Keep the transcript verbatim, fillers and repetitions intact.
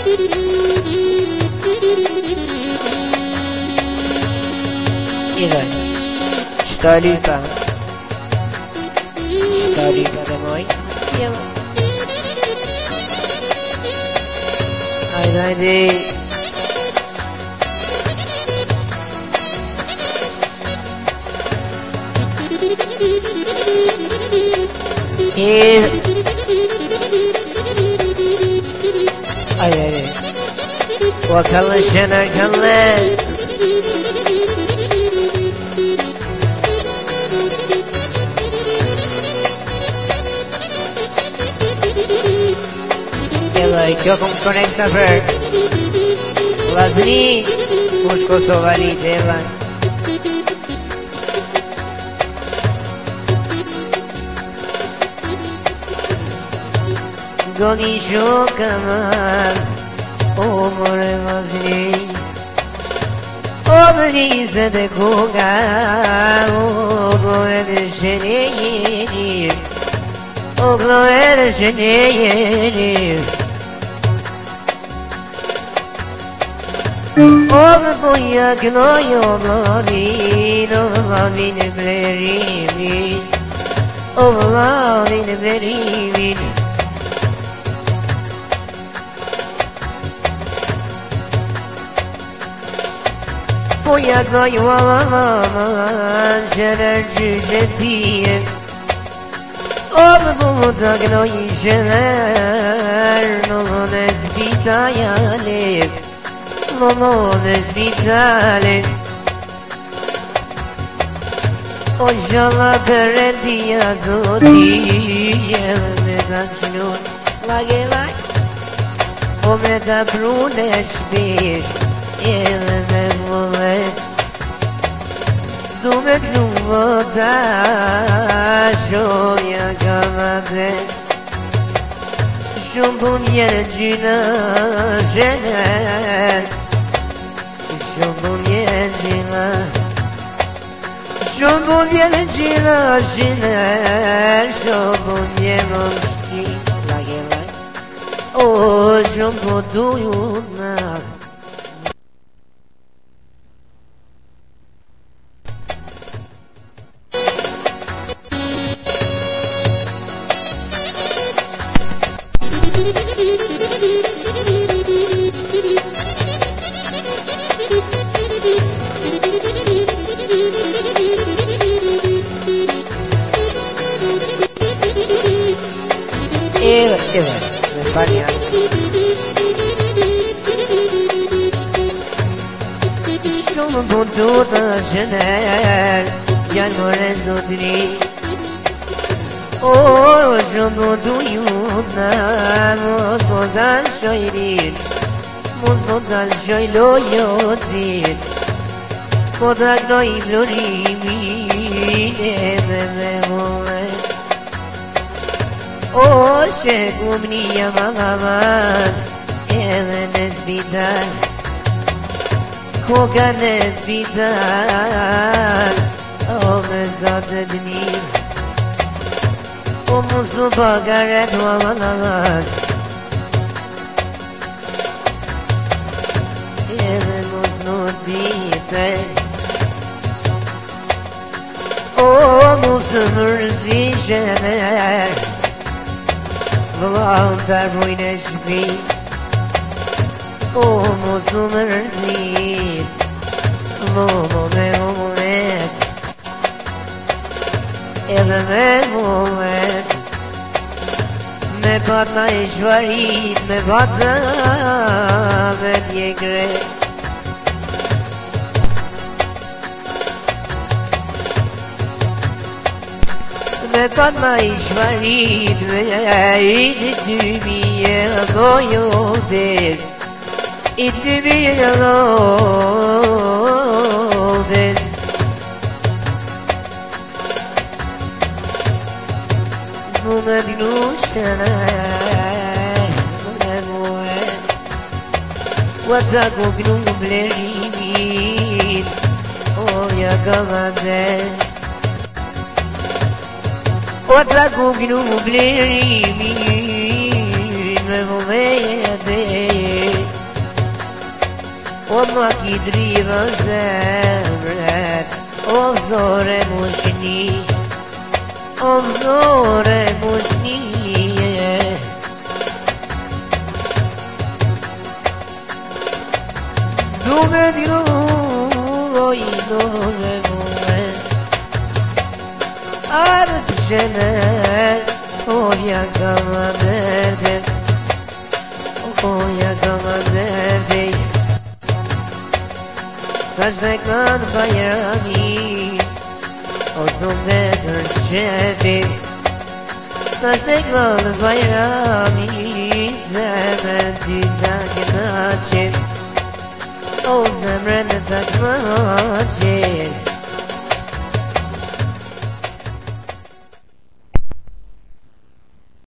Idoj, qëta lypa Qëta lypa dhe moj Jelo Ajde, ajde Idoj Ajde, ajde Wakalı şener kanlı Kjo kom koneksta për Lazni Mush Kosovali Devan Goni shokaman O more Lazni O dënise dhe koga O gloe dhe shenjeri O gloe dhe shenjeri Ove boja gnoj o vlavin, o vlavin e blerimin O vlavin e blerimin Boja gnoj o vlavin, shener qyshet pijem Ove boja gnoj shener, nolon e zbita jalim Nolon e zbitale O gjalla për rendia zoti Edhe me ta qnun Lage laj O me ta prun e shpir Edhe me mullet Du me t'nu vota Shoja kamate Shumë pun jene gjina Shener Shumë bun jenë gjila Shumë bun jenë gjila Shiner Shumë bun jenë më shti Lage lage O shumë po duju na Shumë po du të shener Janë more zotri O shumë po du ju na Mos po dal shojrin Mos po dal shoj lojotin Po da gnoj florimin Edhe me mullet O shekum një magavan Edhe në zbital Koka në zbital O me zotë dëmir O musu bagaret o magavan Edhe mus në dite O musë mërzi shener Vëllohën të arvojnë e shpi O mosu më rëzit Lomo me mullet Edhe me mullet Me pat na i shvarit Me patëza me tjekre Me pat na i shvarit Me i të tymi e gojotes I të tymi e gojotes Mu me t'gnu shtener Mu me muet Wata ku gnu blerimin O ja kamaten Wata ku gnu blerimin Me muet ki driva zemret O zore mushni O zore mushni Dove dirò dove vuoi Arcener Oh ya kama derde Oh ya kama derde Taştaklan bayrami Olsun dedir cebi Taştaklan bayrami Zemredi takın açıp O zemreni takma açıp